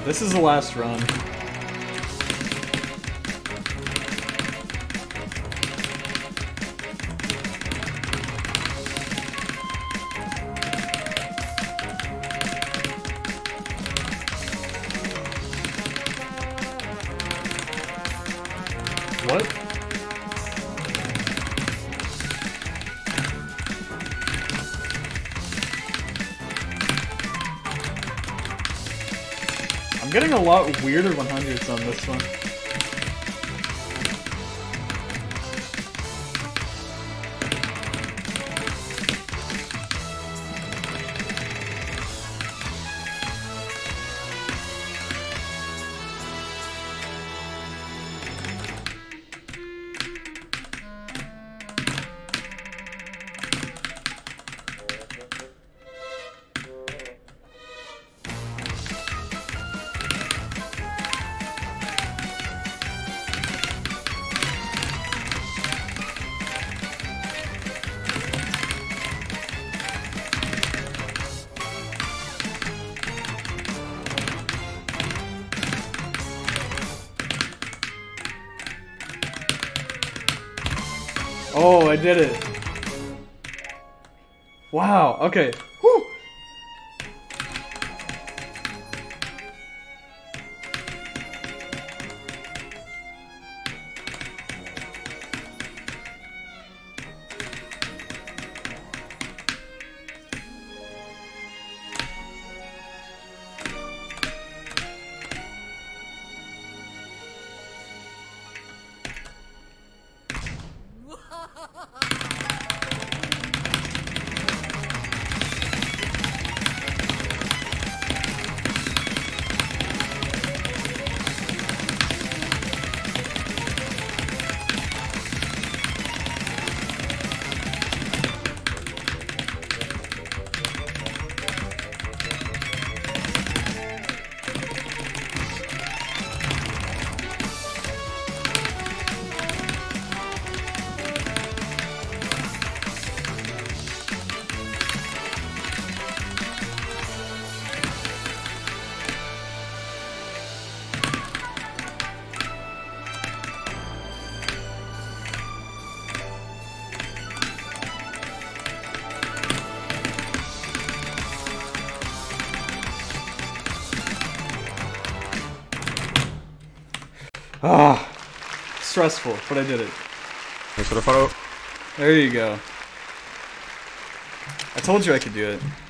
This is the last run. What? I'm getting a lot weirder 100s on this one. Oh, I did it. Wow, okay. Whew. Ah, stressful, but I did it. Thanks for the follow. There you go. I told you I could do it.